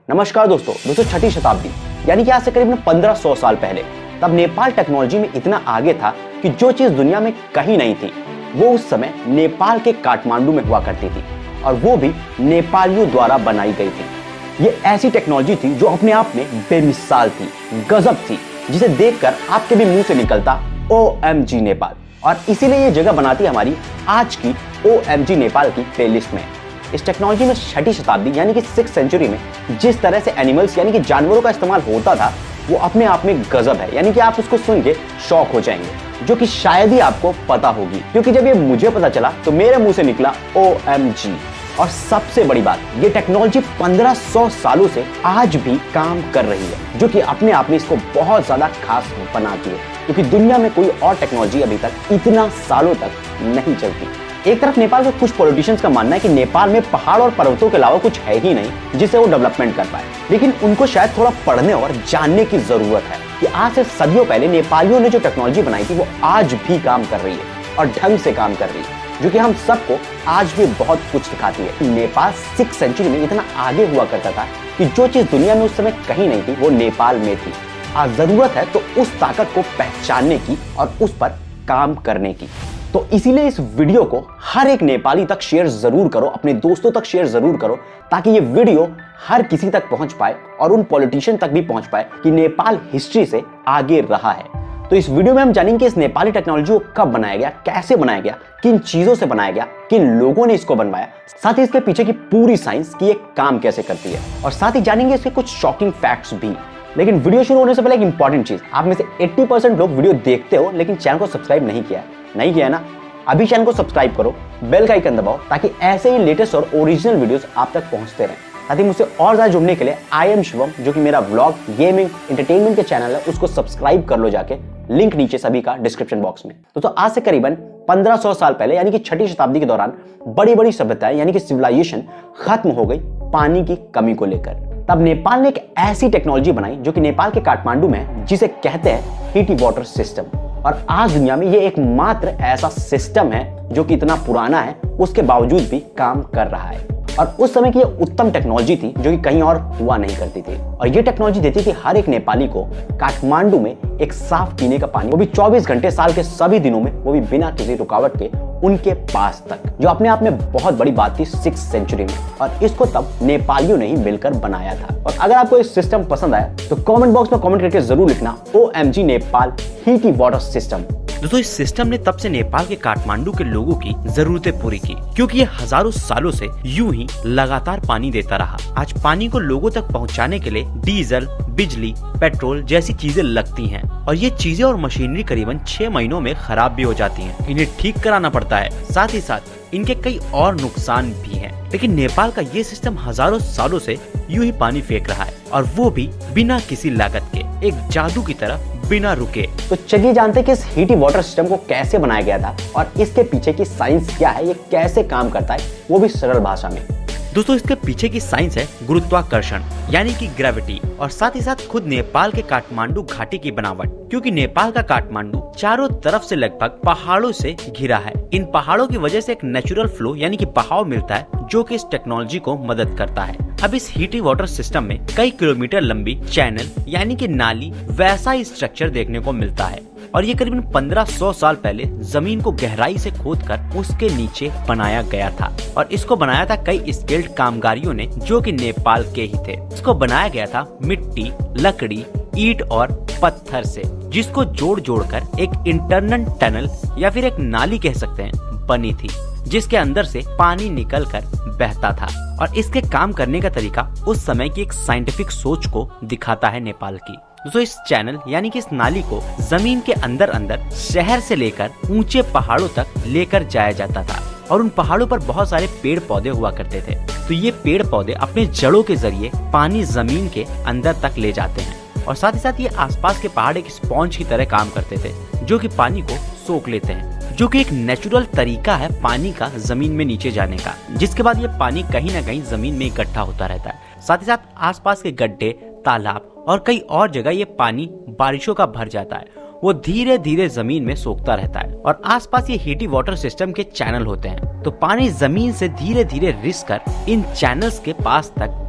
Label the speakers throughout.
Speaker 1: नमस्कार दोस्तों छठी शताब्दी यानी कि आज से करीब 1500 साल पहले तब नेपाल टेक्नोलॉजी में इतना आगे था कि जो चीज दुनिया में कहीं नहीं थी वो उस समय नेपाल के काठमांडू में हुआ करती थी और वो भी नेपालियों द्वारा बनाई गई थी। ये ऐसी टेक्नोलॉजी थी जो अपने आप में बेमिसाल थी, गजब थी, जिसे देखकर आपके भी मुंह से निकलता OMG नेपाल। और इसीलिए ये जगह बनाती है हमारी आज की OMG नेपाल की प्लेलिस्ट में। इस टेक्नोलॉजी में छठी शताब्दी यानी कि 6th सेंचुरी में जिस तरह से एनिमल्स यानी कि जानवरों का इस्तेमाल होता था वो अपने आप में गजब है, यानी कि आप उसको सुन के शॉक हो जाएंगे, जो कि शायद ही आपको पता होगी, क्योंकि जब ये मुझे पता चला तो मेरे मुंह से निकला OMG। और सबसे बड़ी बात, ये टेक्नोलॉजी 1500 सालों से आज भी काम कर रही है, जो कि अपने आप में इसको बहुत ज्यादा खास बनाती है, क्योंकि दुनिया में कोई और टेक्नोलॉजी अभी तक इतना सालों तक नहीं चलती। एक तरफ नेपाल के कुछ पॉलिटिशियंस का मानना है कि नेपाल में पहाड़ और पर्वतों के अलावा कुछ है ही नहीं जिससे वो डेवलपमेंट कर पाए, लेकिन उनको शायद थोड़ा पढ़ने और जानने की जरूरत है कि आज से सदियों पहले नेपालियों ने जो टेक्नोलॉजी बनाई थी वो आज भी काम कर रही है और ढंग से काम कर रही है, जो कि हम सबको आज भी बहुत कुछ सिखाती है। नेपाल 6th सेंचुरी में इतना आगे हुआ करता था कि जो चीज दुनिया में उस समय कहीं नहीं थी वो नेपाल में थी। आज जरूरत है तो उस ताकत को पहचानने की और उस पर काम करने की। तो इसीलिए इस वीडियो को हर एक नेपाली तक शेयर जरूर करो, अपने दोस्तों तक शेयर जरूर करो, ताकि ये वीडियो हर किसी तक पहुंच पाए और उन पॉलिटिशियन तक भी पहुंच पाए कि नेपाल हिस्ट्री से आगे रहा है। तो इस वीडियो में हम जानेंगे इस नेपाली टेक्नोलॉजी को कब बनाया गया, कैसे बनाया गया, किन चीजों से बनाया गया, किन लोगों ने इसको बनवाया, साथ ही इसके पीछे की पूरी साइंस की ये काम कैसे करती है, और साथ ही जानेंगे इसके कुछ शॉकिंग फैक्ट्स भी। लेकिन वीडियो शुरू होने से पहले एक इंपॉर्टेंट चीज, आप में से 80% लोग वीडियो देखते हो लेकिन चैनल को सब्सक्राइब नहीं किया है ना? अभी चैनल को सब्सक्राइब करो, बेल का आइकन दबाओ, ताकि ऐसे ही लेटेस्ट और ओरिजिनल वीडियोस आप तक पहुंचते रहें। साथ ही मुझसे और ज्यादा जुड़ने के लिए आई एम शिवम, जो कि मेरा व्लॉग, गेमिंग, एंटरटेनमेंट के चैनल है, उसको सब्सक्राइब कर लो जाके, लिंक नीचे सभी का डिस्क्रिप्शन बॉक्स में। तो आज से करीबन 1500 साल पहले यानी कि छठी शताब्दी के दौरान बड़ी बड़ी सभ्यताएं यानी कि सिविलाइजेशन खत्म हो गई पानी की कमी को लेकर। तब नेपाल ने एक ऐसी टेक्नोलॉजी बनाई जो कि नेपाल के काठमांडू में है, जिसे कहते हैं हिटी वाटर सिस्टम। और आज दुनिया में ये एकमात्र ऐसा सिस्टम है जो कि इतना पुराना है, उसके बावजूद भी काम कर रहा है। और उस समय की ये उत्तम टेक्नोलॉजी थी जो कि कहीं और हुआ नहीं करती थी। और ये टेक्नोलॉजी देती थी हर एक नेपाली को काठमांडू में एक साफ पीने का पानी, वो भी 24 घंटे साल के सभी दिनों में, वो भी बिना किसी रुकावट के उनके पास तक, जो अपने आप में बहुत बड़ी बात थी 6th सेंचुरी में। और इसको तब नेपालियों ने ही मिलकर बनाया था। और अगर आपको ये सिस्टम पसंद आया तो कमेंट बॉक्स में कमेंट करके जरूर लिखना OMG नेपाल हिटी वाटर सिस्टम।
Speaker 2: दोस्तों, इस सिस्टम ने तब से नेपाल के काठमांडू के लोगों की जरूरतें पूरी की, क्योंकि ये हजारों सालों से यूं ही लगातार पानी देता रहा। आज पानी को लोगों तक पहुंचाने के लिए डीजल, बिजली, पेट्रोल जैसी चीजें लगती हैं, और ये चीजें और मशीनरी करीबन 6 महीनों में खराब भी हो जाती हैं। इन्हें ठीक कराना पड़ता है, साथ ही साथ इनके कई और नुकसान भी हैं। लेकिन नेपाल का ये सिस्टम हजारों सालों से यूं ही पानी फेंक रहा है, और वो भी बिना किसी लागत के, एक जादू की तरह, बिना रुके।
Speaker 1: तो चलिए जानते हैं कि इस हिटी वाटर सिस्टम को कैसे बनाया गया था और इसके पीछे की साइंस क्या है, ये कैसे काम करता है, वो भी सरल भाषा में।
Speaker 2: दोस्तों, इसके पीछे की साइंस है गुरुत्वाकर्षण यानी कि ग्रेविटी, और साथ ही साथ खुद नेपाल के काठमांडू घाटी की बनावट, क्योंकि नेपाल का काठमांडू चारों तरफ से लगभग पहाड़ों से घिरा है। इन पहाड़ों की वजह से एक नेचुरल फ्लो यानी कि बहाव मिलता है, जो कि इस टेक्नोलॉजी को मदद करता है। अब इस हिटी वाटर सिस्टम में कई किलोमीटर लंबी चैनल यानी कि नाली वैसा ही स्ट्रक्चर देखने को मिलता है, और ये करीबन 1500 साल पहले जमीन को गहराई से खोदकर उसके नीचे बनाया गया था। और इसको बनाया था कई स्किल्ड कामगारियों ने, जो कि नेपाल के ही थे। इसको बनाया गया था मिट्टी, लकड़ी, ईंट और पत्थर से, जिसको जोड़ जोड़कर एक इंटरनल टनल या फिर एक नाली कह सकते हैं बनी थी, जिसके अंदर से पानी निकलकर बहता था। और इसके काम करने का तरीका उस समय की एक साइंटिफिक सोच को दिखाता है नेपाल की। दोस्तों, इस चैनल यानी कि इस नाली को जमीन के अंदर अंदर शहर से लेकर ऊंचे पहाड़ों तक लेकर जाया जाता था, और उन पहाड़ों पर बहुत सारे पेड़ पौधे हुआ करते थे। तो ये पेड़ पौधे अपने जड़ों के जरिए पानी जमीन के अंदर तक ले जाते हैं, और साथ ही साथ ये आसपास के पहाड़ एक स्पॉन्ज की तरह काम करते थे, जो कि पानी को सोख लेते हैं, जो कि एक नेचुरल तरीका है पानी का जमीन में नीचे जाने का, जिसके बाद ये पानी कहीं ना कहीं जमीन में इकट्ठा होता रहता है। साथ ही साथ आसपास के गड्ढे, तालाब और कई और जगह ये पानी बारिशों का भर जाता है, वो धीरे धीरे जमीन में सोखता रहता है, और आसपास ये हिटी वाटर सिस्टम के चैनल होते हैं। तो पानी जमीन से धीरे धीरे रिस कर इन चैनल्स के पास तक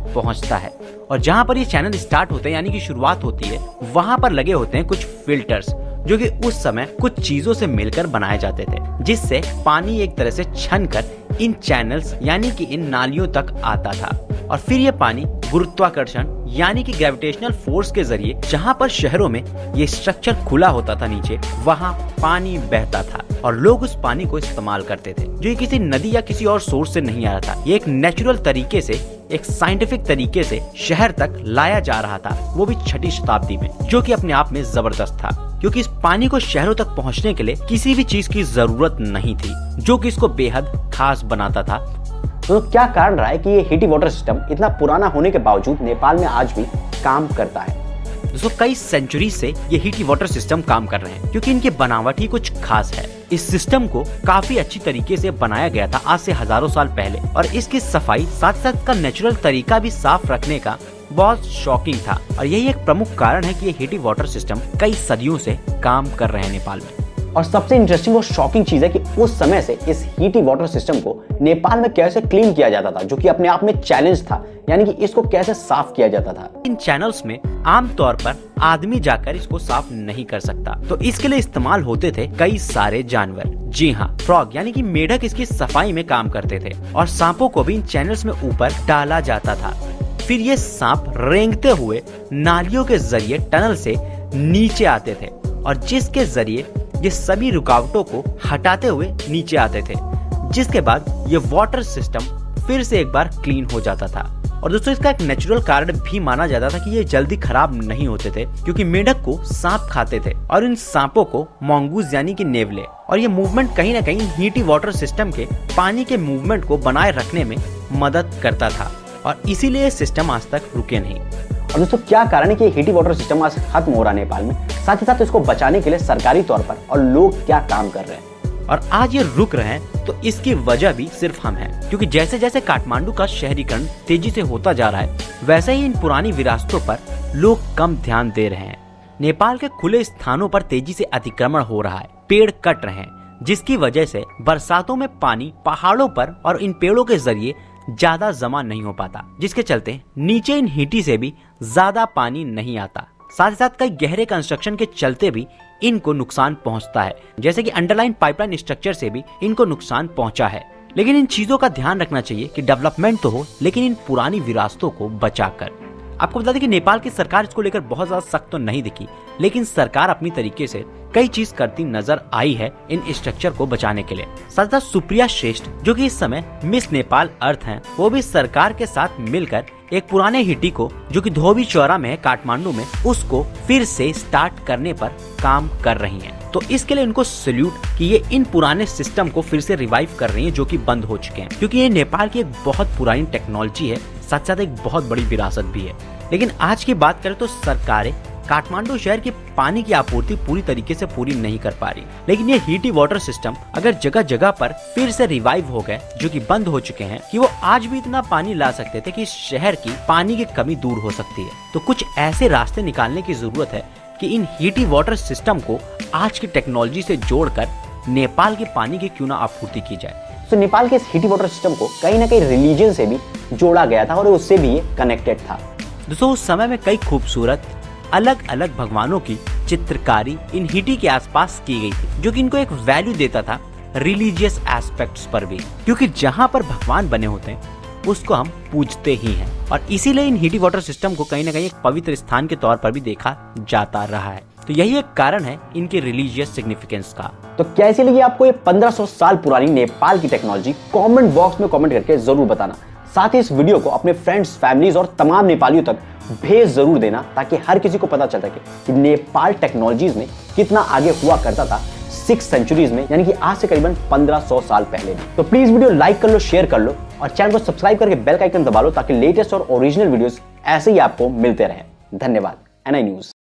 Speaker 2: पहुंचता है। और जहां पर ये चैनल स्टार्ट होते हैं यानी कि शुरुआत होती है, वहां पर लगे होते हैं कुछ फिल्टर्स जो कि उस समय कुछ चीजों से मिलकर बनाए जाते थे, जिससे पानी एक तरह से छनकर इन चैनल्स यानी कि इन नालियों तक आता था। और फिर ये पानी गुरुत्वाकर्षण यानी कि ग्रेविटेशनल फोर्स के जरिए, जहां पर शहरों में ये स्ट्रक्चर खुला होता था नीचे, वहां पानी बहता था और लोग उस पानी को इस्तेमाल करते थे, जो किसी नदी या किसी और सोर्स से नहीं आ रहा था। ये एक नेचुरल तरीके से, एक साइंटिफिक तरीके से शहर तक लाया जा रहा था, वो भी 6वीं शताब्दी में, जो कि अपने आप में जबरदस्त था, क्योंकि इस पानी को शहरों तक पहुंचने के लिए किसी भी चीज की जरूरत नहीं थी, जो कि इसको बेहद खास बनाता था।
Speaker 1: तो क्या कारण रहा है कि ये हिटी वाटर सिस्टम इतना पुराना होने के बावजूद नेपाल में आज भी काम करता है?
Speaker 2: दोस्तों, कई सेंचुरी से ये हिटी वाटर सिस्टम काम कर रहे हैं, क्योंकि इनकी बनावट ही कुछ खास है। इस सिस्टम को काफी अच्छी तरीके से बनाया गया था आज से हजारों साल पहले, और इसकी सफाई साथ साथ का नेचुरल तरीका भी साफ रखने का बहुत शॉकिंग था। और यही एक प्रमुख कारण है कि ये हिटी वाटर सिस्टम कई सदियों से काम कर रहे हैं नेपाल में।
Speaker 1: और सबसे इंटरेस्टिंग और शॉकिंग चीज है कि उस समय से इस हिटी वाटर सिस्टम को नेपाल में कैसे क्लीन किया जाता था, जो कि अपने आप में चैलेंज था, यानी कि इसको कैसे साफ किया जाता था।
Speaker 2: इन चैनल्स में आमतौर पर आदमी जाकर इसको साफ नहीं कर सकता, तो इसके लिए इस्तेमाल होते थे कई सारे जानवर। जी हाँ, फ्रॉग यानी कि मेढक इसकी सफाई में काम करते थे, और सांपों को भी इन चैनल्स में ऊपर डाला जाता था। फिर ये सांप रेंगते हुए नालियों के जरिए टनल से नीचे आते थे, और जिसके जरिए ये सभी रुकावटों को हटाते हुए नीचे आते थे, जिसके बाद ये वाटर सिस्टम फिर से एक बार क्लीन हो जाता था। और दोस्तों, इसका एक नेचुरल कारण भी माना जाता था कि ये जल्दी खराब नहीं होते थे, क्योंकि मेढक को सांप खाते थे और इन सांपों को मोंगूज यानी कि नेवले, और ये मूवमेंट कहीं ना कहीं हिटी वाटर सिस्टम के पानी के मूवमेंट को बनाए रखने में मदद करता था, और इसीलिए ये सिस्टम आज तक रुके नहीं।
Speaker 1: और दोस्तों, क्या कारण है कि हिटी वाटर सिस्टम आज खत्म हो रहा है नेपाल में? साथ ही साथ इसको बचाने के लिए सरकारी तौर पर और लोग क्या काम कर रहे हैं?
Speaker 2: और आज ये रुक रहे हैं, तो इसकी वजह भी सिर्फ हम हैं, क्योंकि जैसे जैसे काठमांडू का शहरीकरण तेजी से होता जा रहा है, वैसे ही इन पुरानी विरासतों पर लोग कम ध्यान दे रहे हैं। नेपाल के खुले स्थानों पर तेजी से अतिक्रमण हो रहा है, पेड़ कट रहे हैं, जिसकी वजह से बरसातों में पानी पहाड़ों पर और इन पेड़ों के जरिए ज्यादा जमा नहीं हो पाता, जिसके चलते नीचे इन हिटी से भी ज्यादा पानी नहीं आता। साथ ही साथ कई गहरे कंस्ट्रक्शन के चलते भी इनको नुकसान पहुंचता है, जैसे कि अंडरलाइन पाइपलाइन स्ट्रक्चर से भी इनको नुकसान पहुंचा है। लेकिन इन चीजों का ध्यान रखना चाहिए कि डेवलपमेंट तो हो, लेकिन इन पुरानी विरासतों को बचाकर। आपको बता दें कि नेपाल की सरकार इसको लेकर बहुत ज्यादा सख्त तो नहीं दिखी, लेकिन सरकार अपनी तरीके से कई चीज करती नजर आई है इन स्ट्रक्चर को बचाने के लिए। साथ साथ सुप्रिया श्रेष्ठ, जो कि इस समय मिस नेपाल अर्थ हैं, वो भी सरकार के साथ मिलकर एक पुराने हिटी को, जो कि धोबी चौरा में है काठमांडू में, उसको फिर से स्टार्ट करने पर काम कर रही हैं। तो इसके लिए इनको सैल्यूट कि ये इन पुराने सिस्टम को फिर से रिवाइव कर रही हैं, जो कि बंद हो चुके हैं, क्योंकि ये नेपाल की एक बहुत पुरानी टेक्नोलॉजी है, साथ साथ एक बहुत बड़ी विरासत भी है। लेकिन आज की बात करें तो सरकारें काठमांडू शहर की पानी की आपूर्ति पूरी तरीके से पूरी नहीं कर पा रही, लेकिन ये हिटी वाटर सिस्टम अगर जगह जगह पर फिर से रिवाइव हो गए, जो कि बंद हो चुके हैं, कि वो आज भी इतना पानी ला सकते थे कि इस शहर की पानी की कमी दूर हो सकती है। तो कुछ ऐसे रास्ते निकालने की जरूरत है कि इन हिटी वाटर सिस्टम को आज की टेक्नोलॉजी से जोड़कर नेपाल के पानी की क्यों ना आपूर्ति की जाए।
Speaker 1: तो नेपाल के इस हिटी वाटर सिस्टम को कहीं ना कहीं रिलीजन से भी जोड़ा गया था और उससे भी ये कनेक्टेड था।
Speaker 2: दोस्तों, उस समय में कई खूबसूरत अलग अलग भगवानों की चित्रकारी इन हिटी के आसपास की गई थी, जो कि इनको एक वैल्यू देता था रिलीजियस एस्पेक्ट्स पर भी, क्योंकि जहां पर भगवान बने होते हैं उसको हम पूजते ही हैं, और इसीलिए इन हिटी वाटर सिस्टम को कहीं ना कहीं एक पवित्र स्थान के तौर पर भी देखा जाता रहा है। तो यही एक कारण है इनके रिलीजियस सिग्निफिकेंस का।
Speaker 1: तो कैसी लगी आपको ये 1500 साल पुरानी नेपाल की टेक्नोलॉजी? कमेंट बॉक्स में कमेंट करके जरूर बताना। साथ ही इस वीडियो को अपने फ्रेंड्स, फैमिलीज और तमाम नेपालियों तक भेज जरूर देना, ताकि हर किसी को पता चल सके कि नेपाल टेक्नोलॉजीज में कितना आगे हुआ करता था 6 सेंचुरीज में, यानी कि आज से करीबन 1500 साल पहले भी। तो प्लीज वीडियो लाइक कर लो, शेयर कर लो और चैनल को सब्सक्राइब करके बेल का आइकन दबा लो, ताकि लेटेस्ट और ओरिजिनल वीडियोस ऐसे ही आपको मिलते रहें। धन्यवाद। NI news.